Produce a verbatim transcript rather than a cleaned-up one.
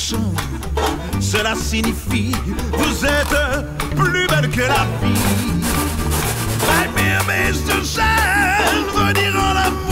chant, cela signifie vous êtes plus belle que la vie. My name is the sun, venir en l'amour.